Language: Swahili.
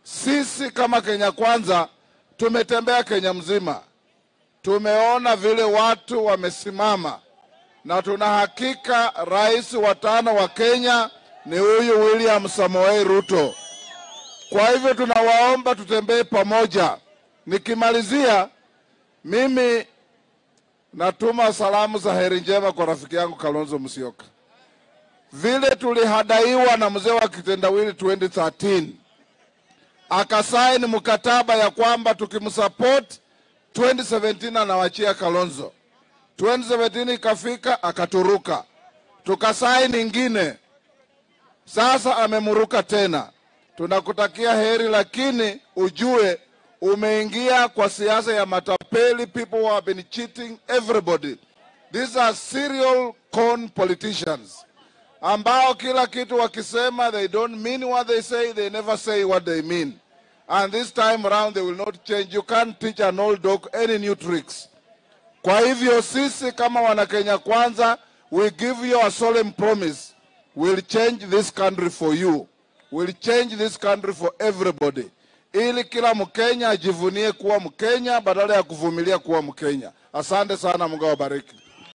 Sisi kama Kenya Kwanza tumetembea Kenya mzima. Tumeona vile watu wamesimama, na tuna hakika rais wa 5 wa Kenya ni huyu William Samoei Ruto. Kwa hivyo tunawaomba tutembee pamoja. Nikimalizia, mimi natuma salamu za heri njema kwa rafiki yangu Kalonzo Musyoka. Vile tulihadaiwa na mzee wa kitendawili 2013, akasaini mkataba ya kwamba tukimsupport 2017 anawachia Kalonzo. 2017 ikafika akaturuka. Tukasaini ingine. Sasa amemuruka tena. Tunakutakia heri, lakini ujue umeingia kwa siasa ya matapeli. People who have been cheating everybody. These are serial con politicians, ambao kila kitu wakisema they don't mean what they say, they never say what they mean. And this time around they will not change. You can't teach an old dog any new tricks. Kwa hivyo sisi kama wana Kenya Kwanza, we give you a solemn promise. We'll change this country for you. We'll change this country for everybody. Ili kila Mkenya ajivunie kuwa Mkenya badala ya kuvumilia kuwa Mkenya. Asante sana, Mungu awabariki.